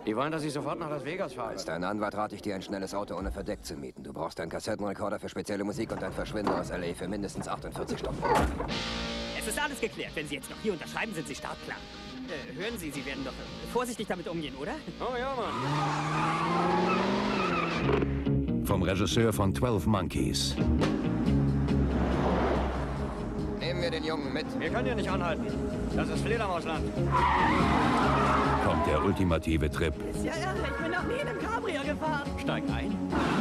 Die wollen, dass ich sofort nach Las Vegas fahre. Als dein Anwalt rate ich dir, ein schnelles Auto ohne Verdeck zu mieten. Du brauchst einen Kassettenrekorder für spezielle Musik und ein Verschwinden aus L.A. für mindestens 48 Stunden. Es ist alles geklärt. Wenn Sie jetzt noch hier unterschreiben, sind Sie startklar. Hören Sie, Sie werden doch vorsichtig damit umgehen, oder? Oh ja, Mann. Vom Regisseur von 12 Monkeys. Nehmen wir den Jungen mit. Wir können hier nicht anhalten. Das ist Fledermausland. Kommt der ultimative Trip Ja, ich bin noch nie in einem Cabrio gefahren. Steig ein.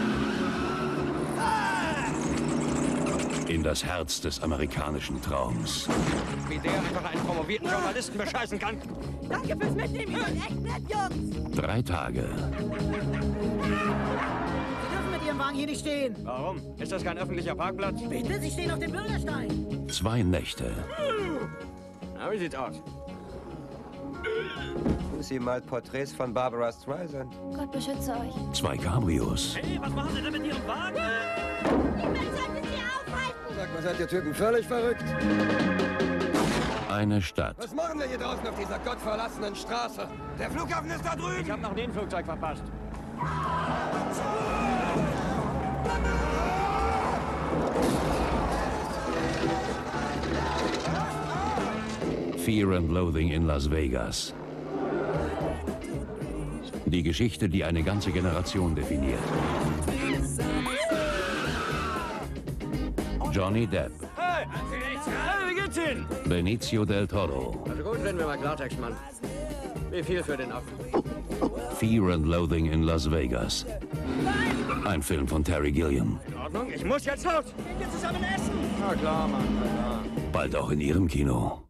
in das Herz des amerikanischen Traums. Wie der einfach einen promovierten Journalisten bescheißen kann. Danke fürs Mitnehmen, ihr seid echt nett, Jungs. 3 Tage. Sie dürfen mit Ihrem Wagen hier nicht stehen. Warum? Ist das kein öffentlicher Parkplatz? Bitte, Sie stehen auf dem Bürgersteig. 2 Nächte. Na, wie sieht's aus? Sie malt Porträts von Barbara Streisand. Gott beschütze euch. 2 Cabrios. Hey, was machen Sie denn mit Ihrem Wagen? Niemand sollte Sie aufhalten. Sag mal, seid ihr Typen völlig verrückt? Eine Stadt. Was machen wir hier draußen auf dieser gottverlassenen Straße? Der Flughafen ist da drüben! Ich hab noch nie ein Flugzeug verpasst. Fear and Loathing in Las Vegas. Die Geschichte, die eine ganze Generation definiert. Johnny Depp, Hey! Hey, wie geht's Ihnen? Benicio del Toro, Also gut, reden wir mal Klartext, Mann. Wie viel für den Affen? Fear and Loathing in Las Vegas. Ein Film von Terry Gilliam. In Ordnung, ich muss jetzt los. Wir zusammen essen. Na klar, Mann, na klar. Bald auch in Ihrem Kino.